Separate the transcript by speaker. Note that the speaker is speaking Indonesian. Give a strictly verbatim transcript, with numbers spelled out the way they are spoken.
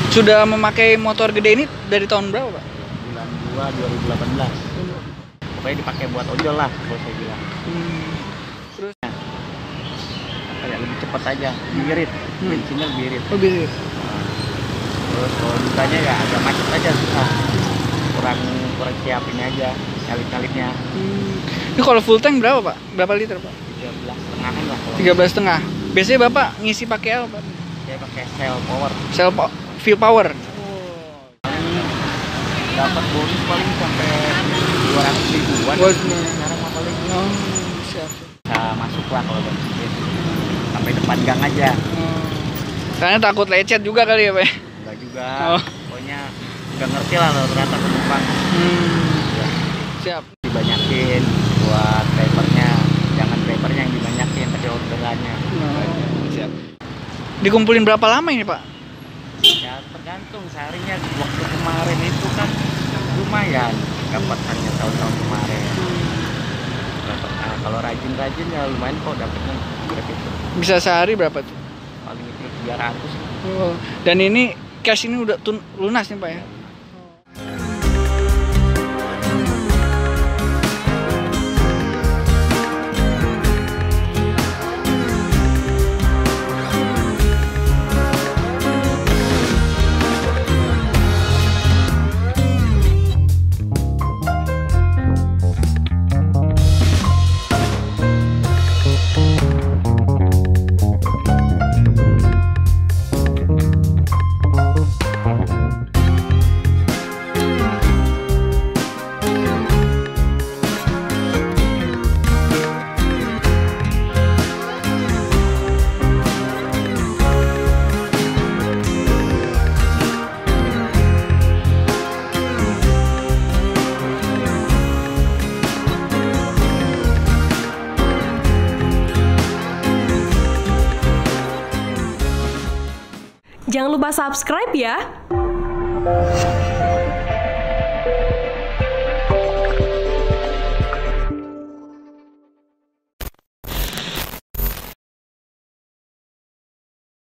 Speaker 1: Sudah memakai motor gede ini dari tahun berapa, Pak?
Speaker 2: Bulan dua dua ribu delapan belas. Pokoknya dipakai buat ojol lah kalau saya bilang.
Speaker 1: Hmm. Terus
Speaker 2: Kayak lebih cepat aja, lebih irit.
Speaker 1: Hmm.
Speaker 2: Bensinnya lebih irit.
Speaker 1: oh gitu.
Speaker 2: Nah, terus kalau ditanya ya agak macet aja susah. Kurang kurang siap ini aja, nyalip-nyalipnya.
Speaker 1: Hmm. Ini kalau full tank berapa, Pak? Berapa liter, Pak?
Speaker 2: tiga belas setengahan lah kalau.
Speaker 1: tiga belas setengah. Biasanya Bapak ngisi pakai apa, Pak?
Speaker 2: Saya pakai cell power.
Speaker 1: Cell po fuel power.
Speaker 2: Paling dapat bonus paling sampai dua ratus ribuan.
Speaker 1: Buat
Speaker 2: Sekarang mah paling
Speaker 1: oh, siap.
Speaker 2: bisa masuk lah kalau bensin. Sampai depan gang aja.
Speaker 1: Oh. Karena takut lecet juga kali ya, Pak?
Speaker 2: Enggak juga.
Speaker 1: Oh.
Speaker 2: Pokoknya udah ngerti lah lo ternyata penumpang.
Speaker 1: Hmm.
Speaker 2: Ya,
Speaker 1: Siap.
Speaker 2: dibanyakin buat drivernya. Jangan drivernya yang dibanyakin tapi orderannya.
Speaker 1: Oh, siap. Dikumpulin berapa lama ini, Pak?
Speaker 2: Ya tergantung seharinya. Waktu kemarin itu kan lumayan dapatannya tahun-tahun kemarin. Dapat, nah, kalau rajin-rajin ya lumayan kok dapatnya berapa itu.
Speaker 1: Bisa sehari berapa tuh?
Speaker 2: Paling itu tiga ratus.
Speaker 1: Oh. Dan ini cash ini udah tun lunas nih, Pak ya?
Speaker 3: Jangan lupa subscribe ya.